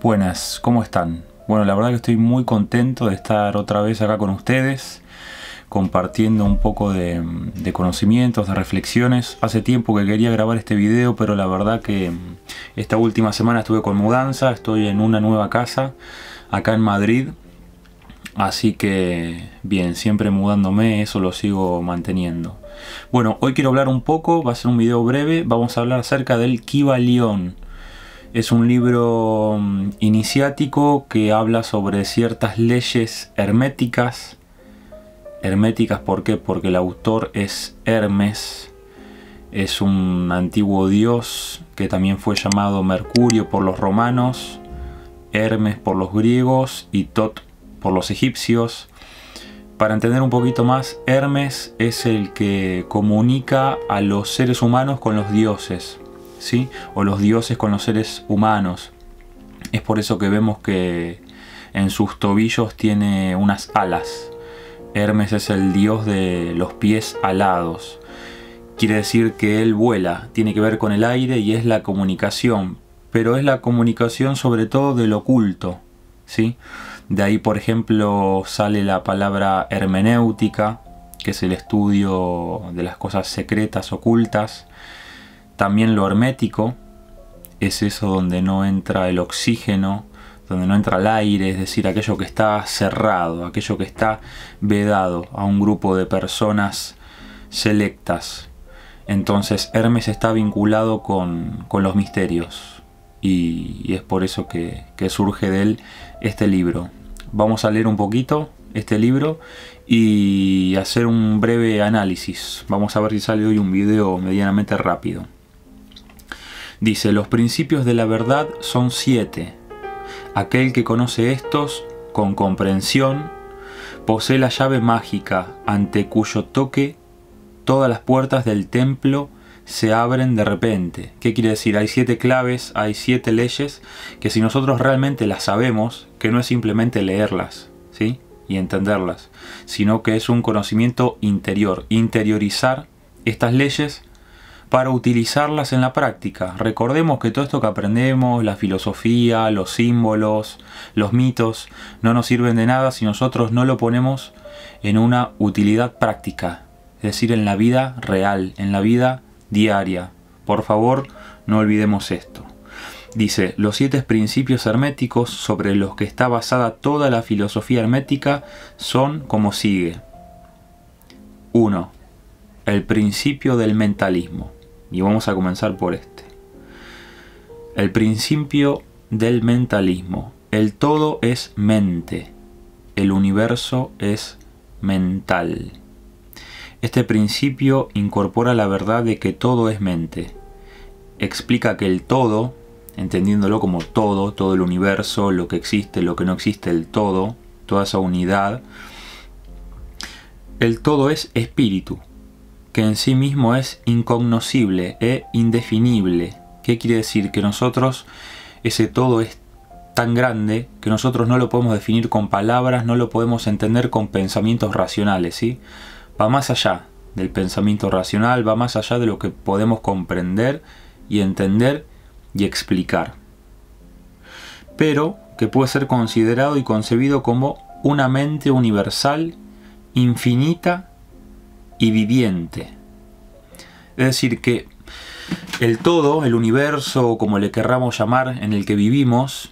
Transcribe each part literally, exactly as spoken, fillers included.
Buenas, ¿cómo están? Bueno, la verdad que estoy muy contento de estar otra vez acá con ustedes, compartiendo un poco de, de conocimientos, de reflexiones. Hace tiempo que quería grabar este video, pero la verdad que esta última semana estuve con mudanza, estoy en una nueva casa acá en Madrid. Así que, bien, siempre mudándome, eso lo sigo manteniendo. Bueno, hoy quiero hablar un poco, va a ser un video breve, vamos a hablar acerca del Kybalión. Es un libro iniciático que habla sobre ciertas leyes herméticas. Herméticas, ¿por qué? Porque el autor es Hermes. Es un antiguo dios que también fue llamado Mercurio por los romanos, Hermes por los griegos y Tot por los egipcios. Para entender un poquito más, Hermes es el que comunica a los seres humanos con los dioses, ¿sí? O los dioses con los seres humanos. Es por eso que vemos que en sus tobillos tiene unas alas. Hermes es el dios de los pies alados. Quiere decir que él vuela, tiene que ver con el aire y es la comunicación. Pero es la comunicación sobre todo del oculto, ¿sí? De ahí, por ejemplo, sale la palabra hermenéutica, que es el estudio de las cosas secretas, ocultas. También lo hermético es eso donde no entra el oxígeno, donde no entra el aire, es decir, aquello que está cerrado, aquello que está vedado a un grupo de personas selectas. Entonces Hermes está vinculado con, con los misterios. Y, y es por eso que, que surge de él este libro. Vamos a leer un poquito este libro y hacer un breve análisis. Vamos a ver si sale hoy un video medianamente rápido. Dice: los principios de la verdad son siete. Aquel que conoce estos con comprensión posee la llave mágica ante cuyo toque todas las puertas del templo se abren de repente. ¿Qué quiere decir? Hay siete claves, hay siete leyes que si nosotros realmente las sabemos, que no es simplemente leerlas, ¿sí? Y entenderlas, sino que es un conocimiento interior, interiorizar estas leyes para utilizarlas en la práctica. Recordemos que todo esto que aprendemos, la filosofía, los símbolos, los mitos, no nos sirven de nada si nosotros no lo ponemos en una utilidad práctica, es decir, en la vida real, en la vida diaria. Por favor, no olvidemos esto. Dice: los siete principios herméticos sobre los que está basada toda la filosofía hermética son como sigue. uno. El principio del mentalismo. Y vamos a comenzar por este. El principio del mentalismo. El todo es mente. El universo es mental. Este principio incorpora la verdad de que todo es mente. Explica que el todo, entendiéndolo como todo, todo el universo, lo que existe, lo que no existe, el todo, toda esa unidad, el todo es espíritu, que en sí mismo es incognoscible e indefinible. ¿Qué quiere decir? Que nosotros, ese todo es tan grande que nosotros no lo podemos definir con palabras, no lo podemos entender con pensamientos racionales, ¿sí? Va más allá del pensamiento racional, va más allá de lo que podemos comprender y entender y explicar. Pero que puede ser considerado y concebido como una mente universal, infinita y viviente. Es decir, que el todo, el universo, como le querramos llamar, en el que vivimos,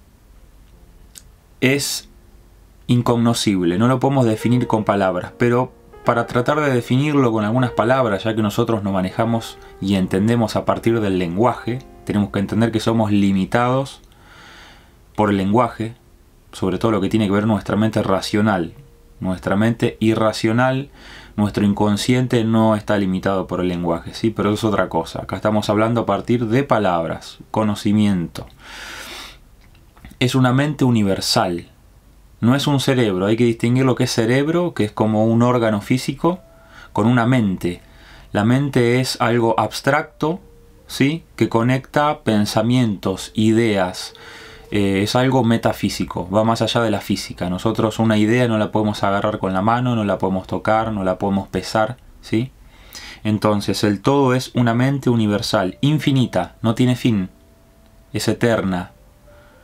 es incognoscible, no lo podemos definir con palabras, pero para tratar de definirlo con algunas palabras, ya que nosotros nos manejamos y entendemos a partir del lenguaje, tenemos que entender que somos limitados por el lenguaje, sobre todo lo que tiene que ver nuestra mente racional. Nuestra mente irracional, nuestro inconsciente no está limitado por el lenguaje, ¿sí? Pero eso es otra cosa. Acá estamos hablando a partir de palabras, conocimiento. Es una mente universal. No es un cerebro, hay que distinguir lo que es cerebro, que es como un órgano físico, con una mente. La mente es algo abstracto, ¿sí? Que conecta pensamientos, ideas. Eh, es algo metafísico, va más allá de la física. Nosotros una idea no la podemos agarrar con la mano, no la podemos tocar, no la podemos pesar, ¿sí? Entonces el todo es una mente universal, infinita, no tiene fin, es eterna.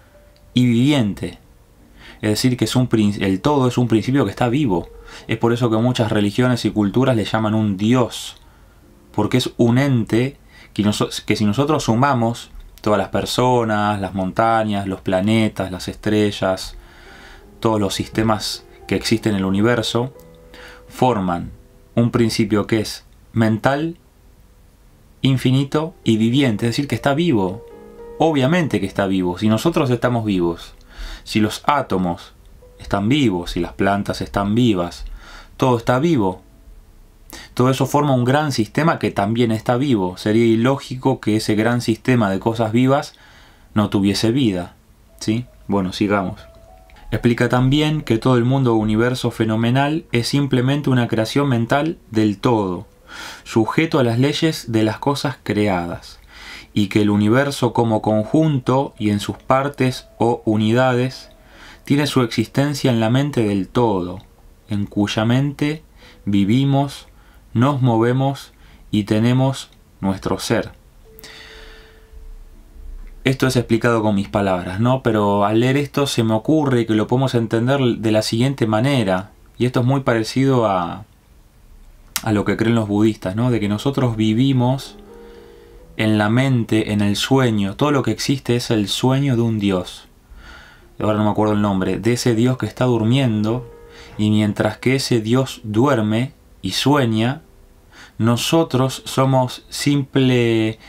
y viviente. Es decir, que es un, el todo es un principio que está vivo. Es por eso que muchas religiones y culturas le llaman un Dios, porque es un ente que, nos, que si nosotros sumamos todas las personas, las montañas, los planetas, las estrellas, todos los sistemas que existen en el universo, forman un principio que es mental, infinito y viviente, es decir, que está vivo. Obviamente que está vivo. Si nosotros estamos vivos, si los átomos están vivos, si las plantas están vivas, todo está vivo. Todo eso forma un gran sistema que también está vivo. Sería ilógico que ese gran sistema de cosas vivas no tuviese vida, ¿sí? Bueno, sigamos. Explica también que todo el mundo universo fenomenal es simplemente una creación mental del todo, sujeto a las leyes de las cosas creadas, y que el universo como conjunto y en sus partes o unidades tiene su existencia en la mente del todo, en cuya mente vivimos, nos movemos y tenemos nuestro ser. Esto es explicado con mis palabras, ¿no? Pero al leer esto se me ocurre que lo podemos entender de la siguiente manera, y esto es muy parecido a, a lo que creen los budistas, ¿no? De que nosotros vivimos en la mente, en el sueño. Todo lo que existe es el sueño de un Dios. Ahora no me acuerdo el nombre. De ese Dios que está durmiendo, y mientras que ese Dios duerme y sueña, nosotros somos simples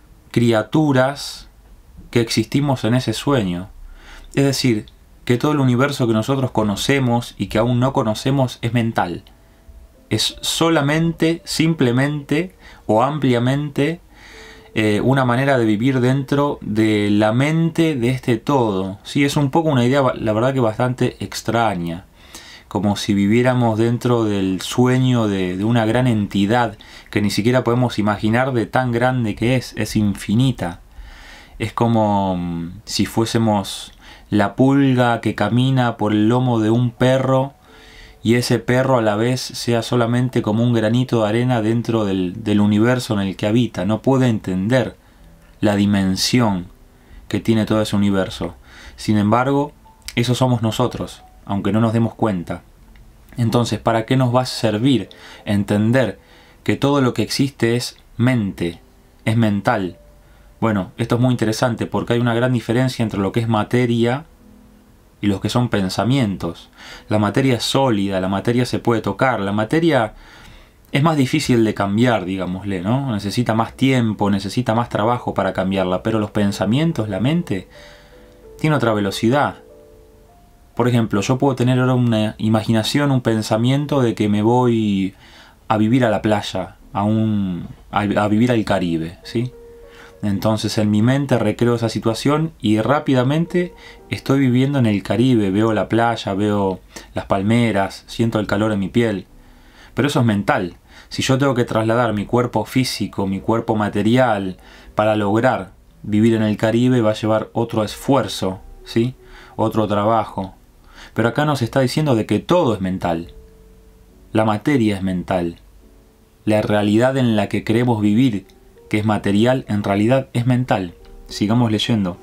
criaturas que existimos en ese sueño. Es decir, que todo el universo que nosotros conocemos y que aún no conocemos es mental. Es solamente, simplemente o ampliamente eh, una manera de vivir dentro de la mente de este todo. Sí, es un poco una idea, la verdad que bastante extraña. Como si viviéramos dentro del sueño de, de una gran entidad que ni siquiera podemos imaginar de tan grande que es. Es infinita. Es como um, si fuésemos la pulga que camina por el lomo de un perro y ese perro a la vez sea solamente como un granito de arena dentro del, del universo en el que habita. No puede entender la dimensión que tiene todo ese universo. Sin embargo, eso somos nosotros, aunque no nos demos cuenta. Entonces, ¿para qué nos va a servir entender que todo lo que existe es mente, es mental? Bueno, esto es muy interesante porque hay una gran diferencia entre lo que es materia y lo que son pensamientos. La materia es sólida, la materia se puede tocar, la materia es más difícil de cambiar, digámosle, ¿no? Necesita más tiempo, necesita más trabajo para cambiarla, pero los pensamientos, la mente, tiene otra velocidad. Por ejemplo, yo puedo tener ahora una imaginación, un pensamiento de que me voy a vivir a la playa, a, un, a, a vivir al Caribe, ¿sí? Entonces en mi mente recreo esa situación y rápidamente estoy viviendo en el Caribe, veo la playa, veo las palmeras, siento el calor en mi piel. Pero eso es mental. Si yo tengo que trasladar mi cuerpo físico, mi cuerpo material, para lograr vivir en el Caribe, va a llevar otro esfuerzo, ¿sí? Otro trabajo. Pero acá nos está diciendo de que todo es mental. La materia es mental. La realidad en la que queremos vivir, que es material, en realidad es mental. Sigamos leyendo.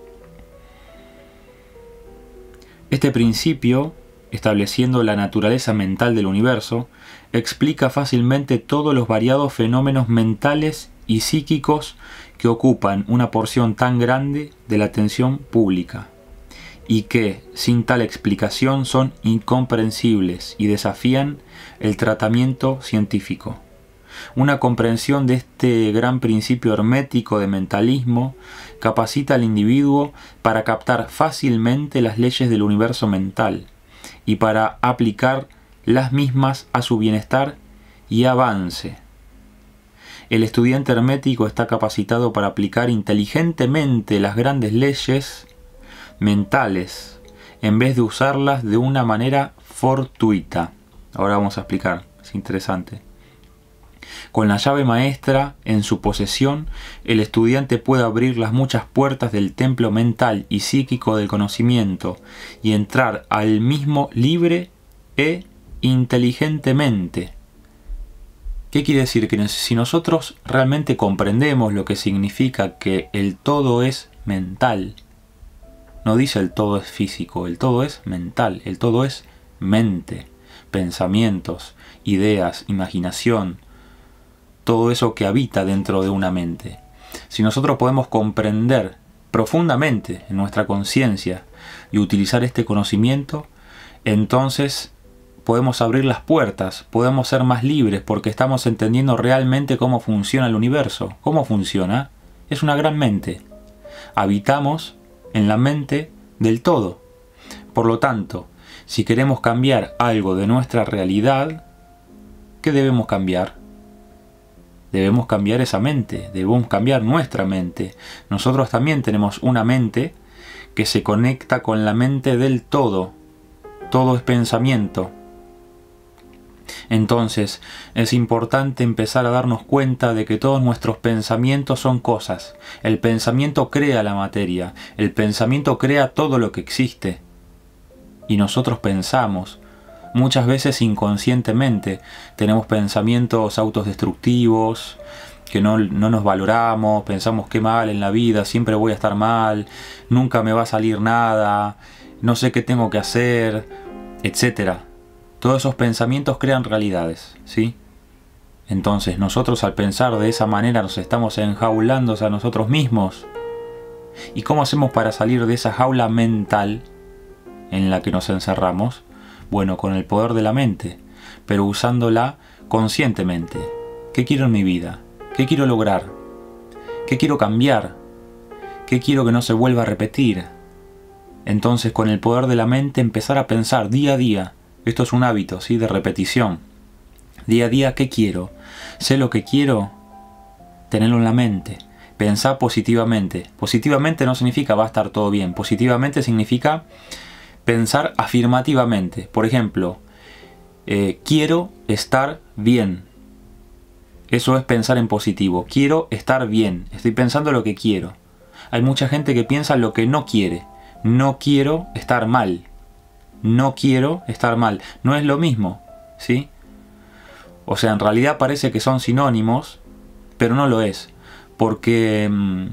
Este principio, estableciendo la naturaleza mental del universo, explica fácilmente todos los variados fenómenos mentales y psíquicos que ocupan una porción tan grande de la atención pública, y que, sin tal explicación, son incomprensibles y desafían el tratamiento científico. Una comprensión de este gran principio hermético de mentalismo capacita al individuo para captar fácilmente las leyes del universo mental y para aplicar las mismas a su bienestar y avance. El estudiante hermético está capacitado para aplicar inteligentemente las grandes leyes mentales en vez de usarlas de una manera fortuita. Ahora vamos a explicar, es interesante. Con la llave maestra en su posesión, el estudiante puede abrir las muchas puertas del templo mental y psíquico del conocimiento y entrar al mismo libre e inteligentemente. ¿Qué quiere decir? Que si nosotros realmente comprendemos lo que significa que el todo es mental, no dice el todo es físico, el todo es mental, el todo es mente, pensamientos, ideas, imaginación, todo eso que habita dentro de una mente. Si nosotros podemos comprender profundamente en nuestra conciencia y utilizar este conocimiento, entonces podemos abrir las puertas, podemos ser más libres porque estamos entendiendo realmente cómo funciona el universo. ¿Cómo funciona? Es una gran mente. Habitamos en la mente del todo. Por lo tanto, si queremos cambiar algo de nuestra realidad, ¿qué debemos cambiar? Debemos cambiar esa mente, debemos cambiar nuestra mente. Nosotros también tenemos una mente que se conecta con la mente del todo. Todo es pensamiento. Entonces, es importante empezar a darnos cuenta de que todos nuestros pensamientos son cosas. El pensamiento crea la materia, el pensamiento crea todo lo que existe. Y nosotros pensamos, muchas veces inconscientemente, tenemos pensamientos autodestructivos, que no, no nos valoramos, pensamos qué mal en la vida, siempre voy a estar mal, nunca me va a salir nada, no sé qué tengo que hacer, etcétera. Todos esos pensamientos crean realidades, ¿sí? Entonces nosotros al pensar de esa manera nos estamos enjaulando a nosotros mismos. ¿Y cómo hacemos para salir de esa jaula mental en la que nos encerramos? Bueno, con el poder de la mente, pero usándola conscientemente. ¿Qué quiero en mi vida? ¿Qué quiero lograr? ¿Qué quiero cambiar? ¿Qué quiero que no se vuelva a repetir? Entonces con el poder de la mente empezar a pensar día a día. Esto es un hábito, ¿sí? De repetición. Día a día, ¿qué quiero? Sé lo que quiero, tenerlo en la mente. Pensar positivamente. Positivamente no significa va a estar todo bien. Positivamente significa pensar afirmativamente. Por ejemplo, eh, quiero estar bien. Eso es pensar en positivo. Quiero estar bien. Estoy pensando lo que quiero. Hay mucha gente que piensa lo que no quiere. No quiero estar mal. No quiero estar mal. No es lo mismo, ¿sí? O sea, en realidad parece que son sinónimos, pero no lo es. Porque mmm,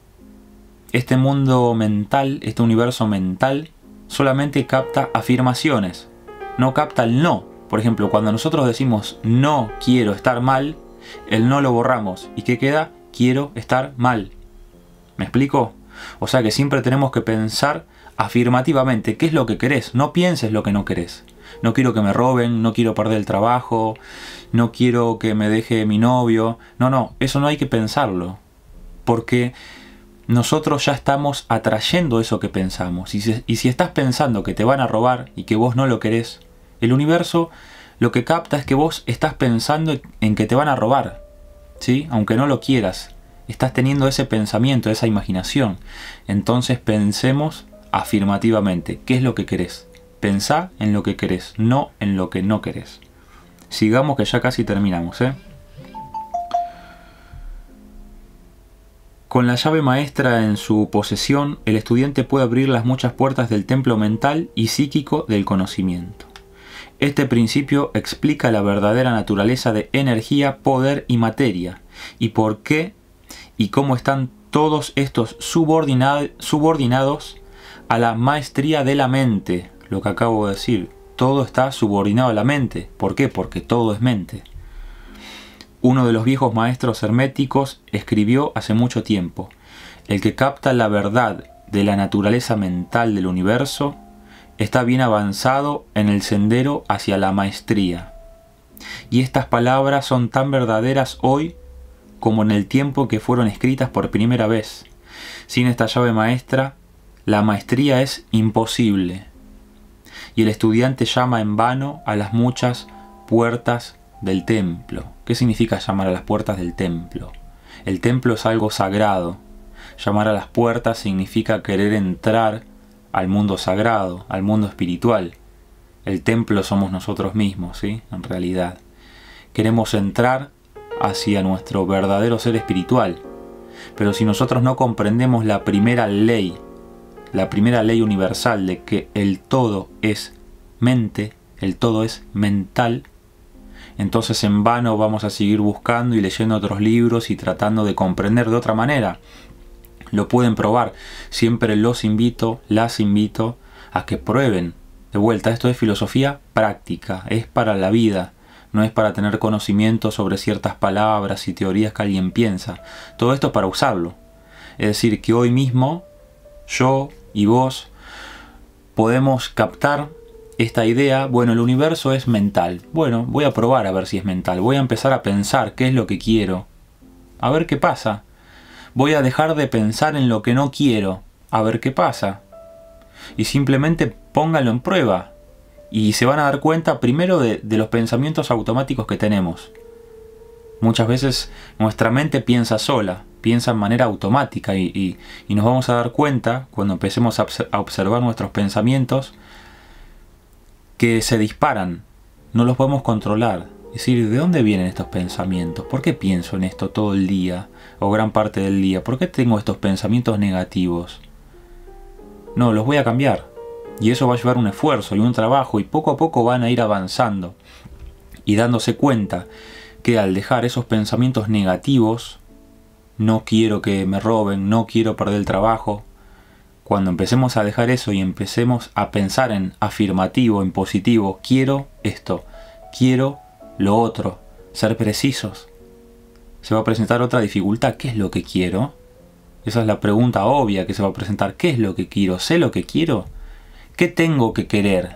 este mundo mental, este universo mental, solamente capta afirmaciones. No capta el no. Por ejemplo, cuando nosotros decimos no quiero estar mal, el no lo borramos. ¿Y qué queda? Quiero estar mal. ¿Me explico? O sea que siempre tenemos que pensar afirmativamente qué es lo que querés. No pienses lo que no querés. No quiero que me roben, no quiero perder el trabajo, no quiero que me deje mi novio. No, no, eso no hay que pensarlo. Porque nosotros ya estamos atrayendo eso que pensamos. Y si, y si estás pensando que te van a robar y que vos no lo querés, el universo lo que capta es que vos estás pensando en que te van a robar, ¿sí? Aunque no lo quieras. Estás teniendo ese pensamiento, esa imaginación. Entonces pensemos afirmativamente. ¿Qué es lo que querés? Pensá en lo que querés, no en lo que no querés. Sigamos que ya casi terminamos, ¿eh? Con la llave maestra en su posesión, el estudiante puede abrir las muchas puertas del templo mental y psíquico del conocimiento. Este principio explica la verdadera naturaleza de energía, poder y materia, y por qué y cómo están todos estos subordinado, subordinados a la maestría de la mente. Lo que acabo de decir, todo está subordinado a la mente. ¿Por qué? Porque todo es mente. Uno de los viejos maestros herméticos escribió hace mucho tiempo: el que capta la verdad de la naturaleza mental del universo está bien avanzado en el sendero hacia la maestría. Y estas palabras son tan verdaderas hoy como en el tiempo que fueron escritas por primera vez. Sin esta llave maestra, la maestría es imposible. Y el estudiante llama en vano a las muchas puertas del templo. ¿Qué significa llamar a las puertas del templo? El templo es algo sagrado. Llamar a las puertas significa querer entrar al mundo sagrado, al mundo espiritual. El templo somos nosotros mismos, ¿sí? En realidad. Queremos entrar hacia nuestro verdadero ser espiritual. Pero si nosotros no comprendemos la primera ley, la primera ley universal de que el todo es mente, el todo es mental, entonces en vano vamos a seguir buscando y leyendo otros libros y tratando de comprender de otra manera. lo pueden probar. Siempre los invito, las invito a que prueben. De vuelta, esto es filosofía práctica, es para la vida. No es para tener conocimiento sobre ciertas palabras y teorías que alguien piensa. Todo esto es para usarlo. Es decir, que hoy mismo yo y vos podemos captar esta idea. Bueno, el universo es mental. Bueno, voy a probar a ver si es mental. Voy a empezar a pensar qué es lo que quiero. A ver qué pasa. Voy a dejar de pensar en lo que no quiero. A ver qué pasa. Y simplemente pónganlo en prueba. Y se van a dar cuenta primero de, de los pensamientos automáticos que tenemos. Muchas veces nuestra mente piensa sola, piensa en manera automática y, y, y nos vamos a dar cuenta cuando empecemos a, a observar nuestros pensamientos que se disparan, no los podemos controlar. Es decir, ¿de dónde vienen estos pensamientos? ¿Por qué pienso en esto todo el día o gran parte del día? ¿Por qué tengo estos pensamientos negativos? No, los voy a cambiar. Y eso va a llevar un esfuerzo y un trabajo y poco a poco van a ir avanzando y dándose cuenta que al dejar esos pensamientos negativos, no quiero que me roben, no quiero perder el trabajo, cuando empecemos a dejar eso y empecemos a pensar en afirmativo, en positivo, quiero esto, quiero lo otro, ser precisos, se va a presentar otra dificultad. ¿Qué es lo que quiero? Esa es la pregunta obvia que se va a presentar. ¿Qué es lo que quiero? ¿Sé lo que quiero? ¿Qué tengo que querer?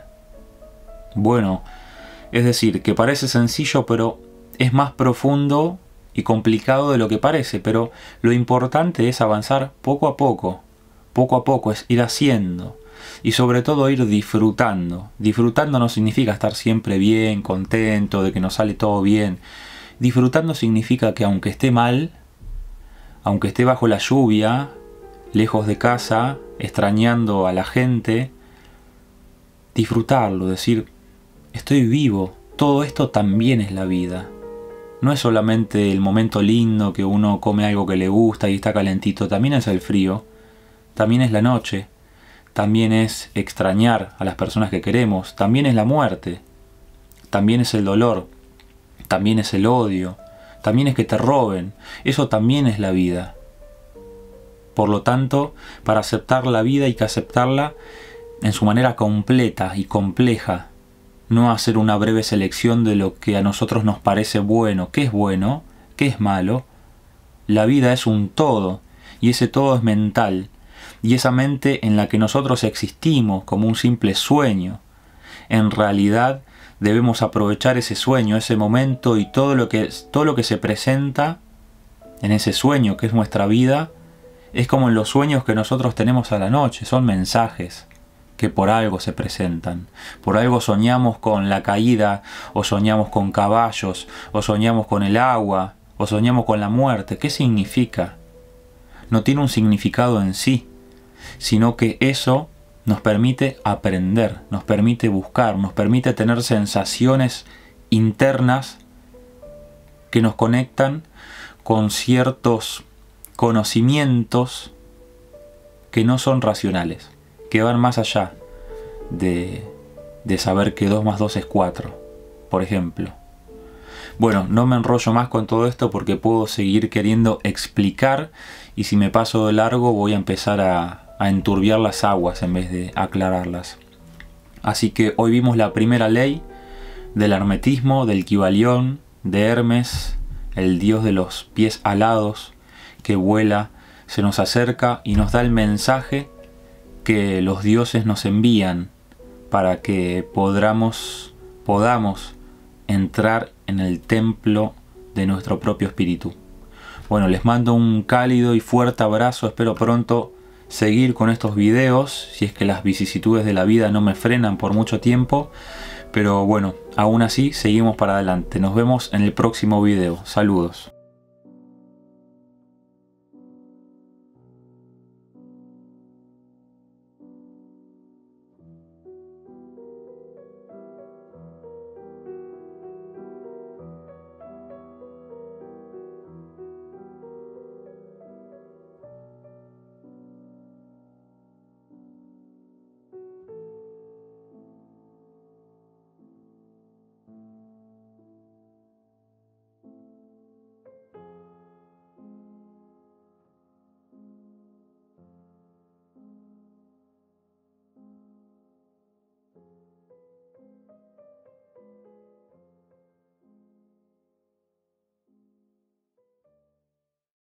Bueno, es decir, que parece sencillo, pero es más profundo y complicado de lo que parece. Pero lo importante es avanzar poco a poco. Poco a poco, es ir haciendo. Y sobre todo ir disfrutando. Disfrutando no significa estar siempre bien, contento, de que nos sale todo bien. Disfrutando significa que aunque esté mal, aunque esté bajo la lluvia, lejos de casa, extrañando a la gente, disfrutarlo, decir, estoy vivo, todo esto también es la vida. No es solamente el momento lindo que uno come algo que le gusta y está calentito, también es el frío, también es la noche, también es extrañar a las personas que queremos, también es la muerte, también es el dolor, también es el odio, también es que te roben, eso también es la vida. Por lo tanto, para aceptar la vida hay que aceptarla en su manera completa y compleja, no hacer una breve selección de lo que a nosotros nos parece bueno, qué es bueno, qué es malo. La vida es un todo, y ese todo es mental, y esa mente en la que nosotros existimos como un simple sueño. En realidad debemos aprovechar ese sueño, ese momento y todo lo que, todo lo que se presenta en ese sueño que es nuestra vida, es como en los sueños que nosotros tenemos a la noche, son mensajes que por algo se presentan. Por algo soñamos con la caída, o soñamos con caballos, o soñamos con el agua, o soñamos con la muerte. ¿Qué significa? No tiene un significado en sí, sino que eso nos permite aprender, nos permite buscar, nos permite tener sensaciones internas que nos conectan con ciertos conocimientos que no son racionales, que van más allá de, de saber que dos más dos es cuatro, por ejemplo. Bueno, no me enrollo más con todo esto porque puedo seguir queriendo explicar y si me paso de largo voy a empezar a, a enturbiar las aguas en vez de aclararlas. Así que hoy vimos la primera ley del hermetismo, del Kybalión, de Hermes, el dios de los pies alados que vuela, se nos acerca y nos da el mensaje que los dioses nos envían para que podamos, podamos entrar en el templo de nuestro propio espíritu. Bueno, les mando un cálido y fuerte abrazo, espero pronto seguir con estos videos, si es que las vicisitudes de la vida no me frenan por mucho tiempo, pero bueno, aún así seguimos para adelante. Nos vemos en el próximo video. Saludos.